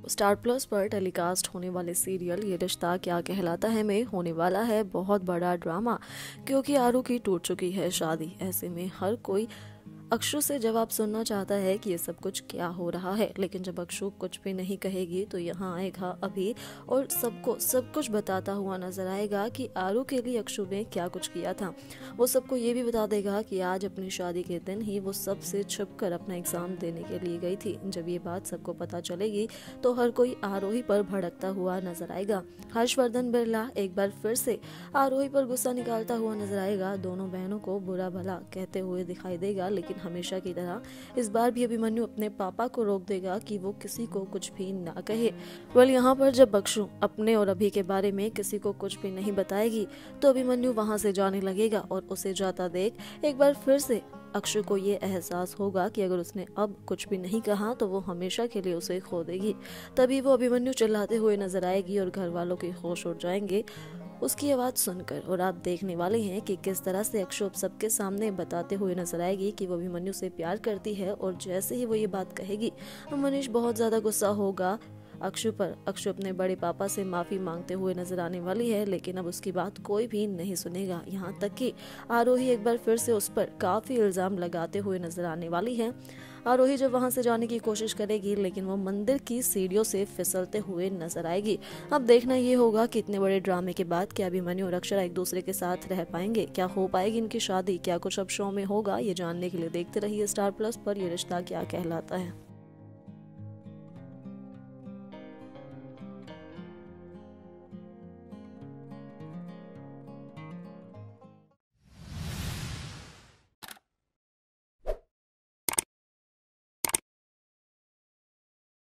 Star plus पर telecast होने वाले सीरियल ये रिश्ता क्या कहलाता है में होने वाला है बहुत बड़ा ड्रामा, क्योंकि आरू की टूट चुकी है शादी। ऐसे में हर कोई अक्षु से जवाब सुनना चाहता है कि ये सब कुछ क्या हो रहा है, लेकिन जब अक्षु कुछ भी नहीं कहेगी तो यहाँ आएगा अभी और सबको सब कुछ बताता हुआ नजर आएगा कि आरू के लिए अक्षु ने क्या कुछ किया था। वो सबको ये भी बता देगा कि आज अपनी शादी के दिन ही वो सबसे छुपकर अपना एग्जाम देने के लिए गई थी। जब ये बात सबको पता चलेगी तो हर कोई आरोही पर भड़कता हुआ नजर आएगा। हर्षवर्धन बिरला एक बार फिर से आरोही पर गुस्सा निकालता हुआ नजर आएगा। दोनों बहनों को बुरा भला कहते हुए दिखाई देगा, लेकिन हमेशा की तरह इस बार भी अभिमन्यु अपने पापा को रोक देगा कि वो किसी को कुछ भी ना कहे। यहाँ पर जब अक्षु अपने और अभी के बारे में किसी को कुछ भी नहीं बताएगी तो अभिमन्यु वहाँ से जाने लगेगा और उसे जाता देख एक बार फिर से अक्षु को ये एहसास होगा कि अगर उसने अब कुछ भी नहीं कहा तो वो हमेशा के लिए उसे खो देगी। तभी वो अभिमन्यु चिल्लाते हुए नजर आएगी और घर वालों के होश उड़ जाएंगे उसकी आवाज सुनकर। और आप देखने वाले हैं कि किस तरह से अक्षु अब सबके सामने बताते हुए नजर आएगी कि वो अभिमन्यु से प्यार करती है। और जैसे ही वो ये बात कहेगी मनीष बहुत ज्यादा गुस्सा होगा अक्षु पर। अक्षु अपने बड़े पापा से माफी मांगते हुए नजर आने वाली है, लेकिन अब उसकी बात कोई भी नहीं सुनेगा। यहाँ तक कि आरोही एक बार फिर से उस पर काफी इल्जाम लगाते हुए नजर आने वाली है। आरोही जब वहां से जाने की कोशिश करेगी लेकिन वो मंदिर की सीढ़ियों से फिसलते हुए नजर आएगी। अब देखना ये होगा कि इतने बड़े ड्रामे के बाद क्या अभिमन्यु और अक्षरा एक दूसरे के साथ रह पाएंगे, क्या हो पाएगी इनकी शादी, क्या कुछ अब शो में होगा। ये जानने के लिए देखते रहिए स्टार प्लस पर ये रिश्ता क्या कहलाता है।